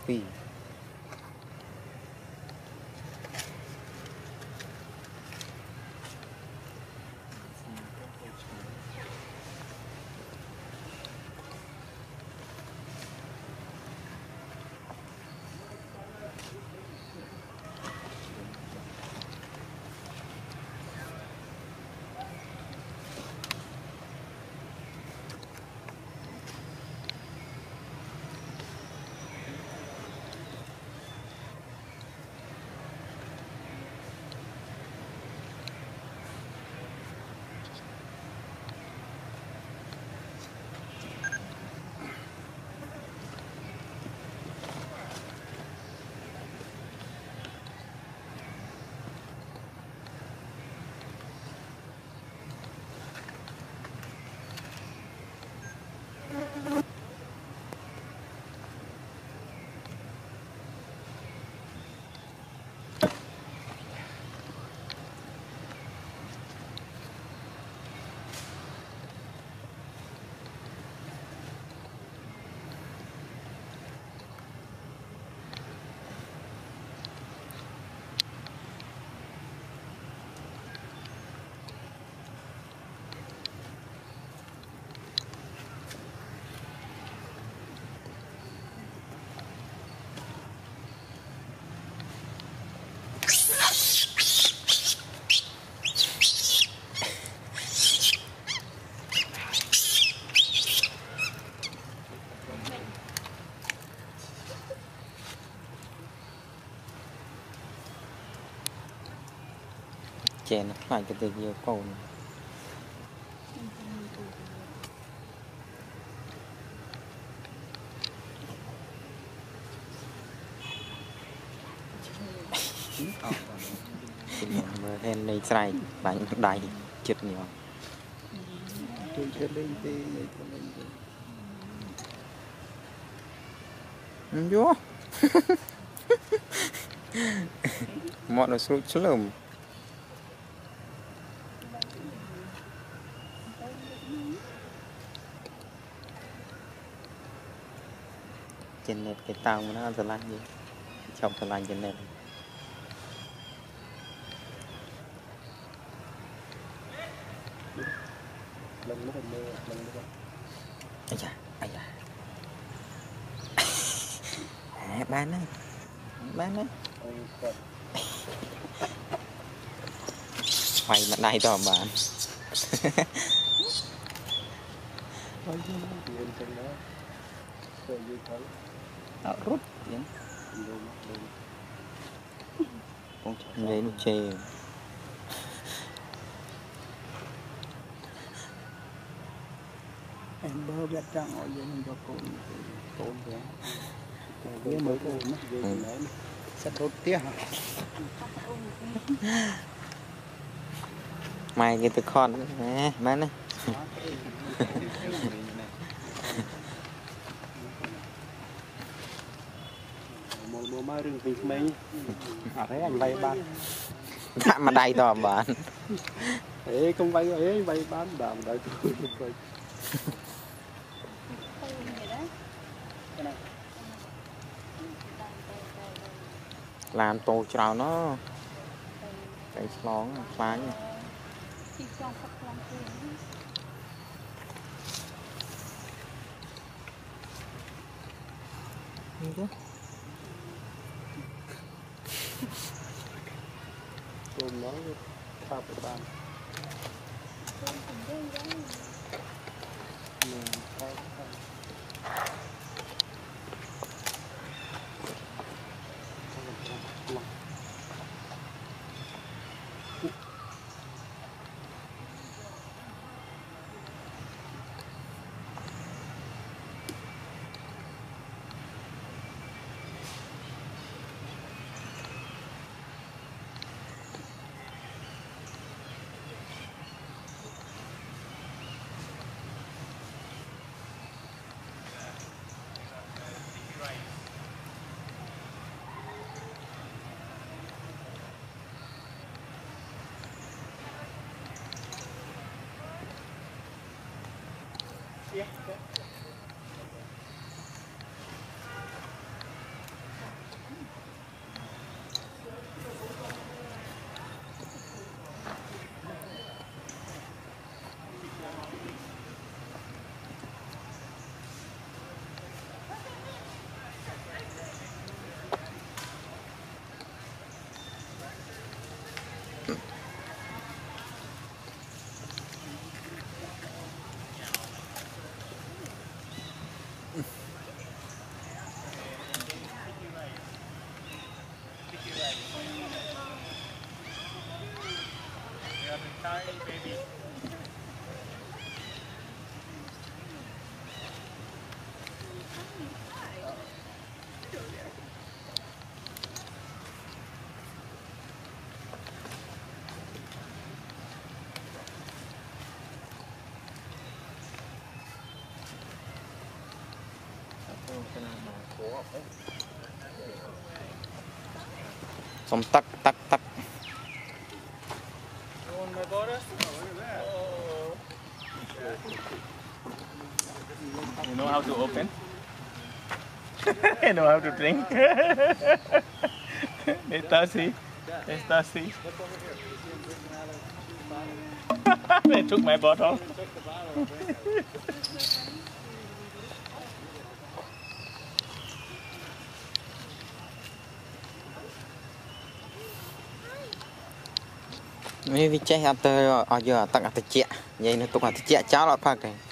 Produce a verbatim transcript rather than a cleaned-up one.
phi chèn lại cái từ nhiều cồn mà hen này sai bánh đầy chật nhiều vô mọi người sụt xuống trên net cái tàu mà nó lạnh gì trong thời lạnh trên net ai da ai da à, bán đấy bán đấy mày mặt này to bạn Đó, rút vậy con vậy nó chê em bơ bẹt trăng ở dưới mình cho con con vậy cái mới con nó về đấy sẽ đốt tiếc hả mai cái từ con nè má nè một mai rừng vì mấy à thấy anh vay bán đã mà đầy to bạn ấy không vay ấy vay bán đàm đợi tôi làm tô trào nó cái lón phá nha tôm nó thao cái bàn Some tuck, tuck, tuck. You want my borders? You know how to open? You know how to drink? They thirsty. They thirsty. They took my bottle. Mấy vi chết ở tơ ở giờ tặng ở tơ chẹ, vậy nó tụng ở tơ chẹ cháo lọt phạt này.